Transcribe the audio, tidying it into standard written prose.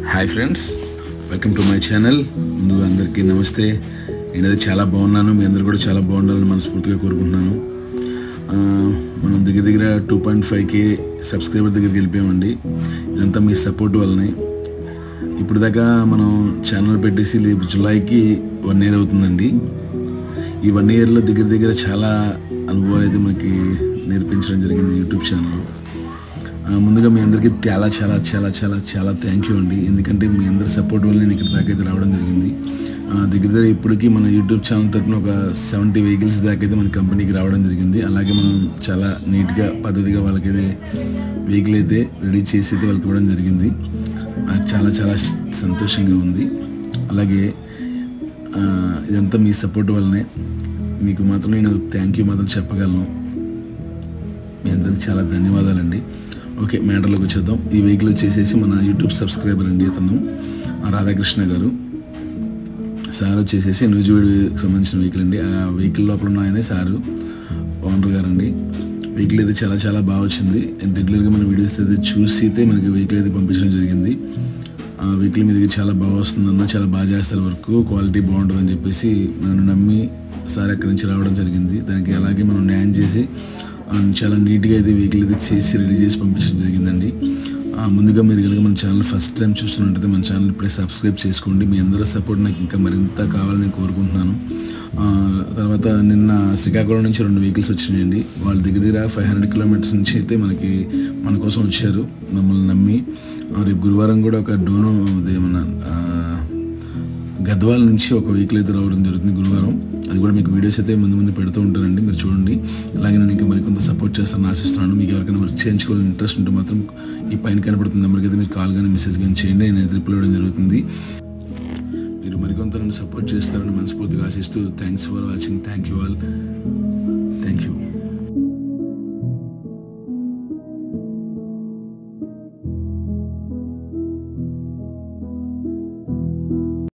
Hi friends, welcome to my channel. ముందుగా అందరికీ నమస్తే. నేనైతే చాలా బాగున్నాను, మీ అందరు కూడా చాలా బాగుండాలని మనస్ఫూర్తిగా కోరుకుంటున్నాను. మనం దగ్గర 2.5K సబ్స్క్రైబర్ దగ్గరికి వెళ్ళిపోయామండి. ఇదంతా మీ సపోర్ట్ వల్లనే. ఇప్పుడు దాకా మనం ఛానల్ పెట్టేసి జులైకి 1 year అవుతుందండి. ఈ 1 yearలో దగ్గర చాలా అనుభవాలు అయితే మనకి నేర్పించడం జరిగింది యూట్యూబ్ ఛానల్. ముందుగా మీ అందరికీ చాలా చాలా చాలా చాలా చాలా థ్యాంక్ యూ అండి. ఎందుకంటే మీ అందరి సపోర్ట్ వల్ల నేను ఇక్కడ దాకా అయితే రావడం జరిగింది. దగ్గర ఇప్పటికీ మన యూట్యూబ్ ఛానల్ తరఫున ఒక 70 vehicles దాకా అయితే మన కంపెనీకి రావడం జరిగింది. అలాగే మనం చాలా నీట్గా పద్ధతిగా వాళ్ళకైతే వెహికల్ అయితే రెడీ చేసి అయితే వాళ్ళకి ఇవ్వడం జరిగింది. నాకు చాలా చాలా సంతోషంగా ఉంది. అలాగే ఇదంతా మీ సపోర్ట్ వల్లనే. మీకు మాత్రం నేను థ్యాంక్ యూ మాత్రం చెప్పగలను. మీ అందరికీ చాలా ధన్యవాదాలండి. ఓకే, మ్యాటర్లోకి వచ్చేద్దాం. ఈ వెహికల్ వచ్చేసేసి మన యూట్యూబ్ సబ్స్క్రైబర్ అండి, అతను రాధాకృష్ణ గారు. సార్ వచ్చేసేసి నూజివీడుకి సంబంధించిన వెహికల్ అండి. ఆ వెహికల్ లోపల ఉన్న ఆయనే సారు, ఓనర్ గారు అండి. వెహికల్ అయితే చాలా చాలా బాగా వచ్చింది. రెగ్యులర్గా మన వీడియోస్ అయితే చూసి అయితే మనకి వెహికల్ అయితే పంపించడం జరిగింది. ఆ వెహికల్ మీ దగ్గర చాలా బాగా వస్తుందన్న, చాలా బాగా చేస్తారు, వర్క్ క్వాలిటీ బాగుంటుందని చెప్పేసి నన్ను నమ్మి సార్ అక్కడి నుంచి రావడం జరిగింది. దానికి అలాగే మనం న్యాయం చేసి చాలా నీట్గా అయితే వెహికల్ అయితే చేసి రెడీ చేసి పంపించడం జరిగిందండి. ముందుగా మీరు కనుక మన ఛానల్ ఫస్ట్ టైం చూస్తున్నట్టయితే మన ఛానల్ ఇప్పుడే సబ్స్క్రైబ్ చేసుకోండి. మీ అందరూ సపోర్ట్ నాకు ఇంకా మరింత కావాలని నేను కోరుకుంటున్నాను. తర్వాత నిన్న శ్రీకాకుళం నుంచి 2 vehicles వచ్చినాయండి. వాళ్ళ దగ్గర 500 kilometers నుంచి అయితే మన కోసం వచ్చారు, మమ్మల్ని నమ్మి. రేపు గురువారం కూడా ఒక డోను ఏమన్నా గద్వాల నుంచి ఒక వెహికల్ అయితే రావడం జరుగుతుంది గురువారం. అది కూడా మీకు వీడియోస్ అయితే ముందు పెడుతూ ఉంటానండి, మీరు చూడండి. అలాగే నేను ఇంకా మరికొంత సపోర్ట్ చేస్తానని ఆశిస్తున్నాను. మీకు ఎవరికైనా వర్క్ చేయించుకోవాలని ఇంట్రెస్ట్ ఉంటే మాత్రం ఈ పైన కనపడుతున్న నెంబర్కి అయితే మీరు కాల్ కానీ మెసేజ్ కానీ చేయండి, నేను రిప్లై ఇవ్వడం జరుగుతుంది. మీరు మరికొంత నన్ను సపోర్ట్ చేస్తారని మనస్ఫూర్తిగా ఆశిస్తూ thanks for watching. Thank you all.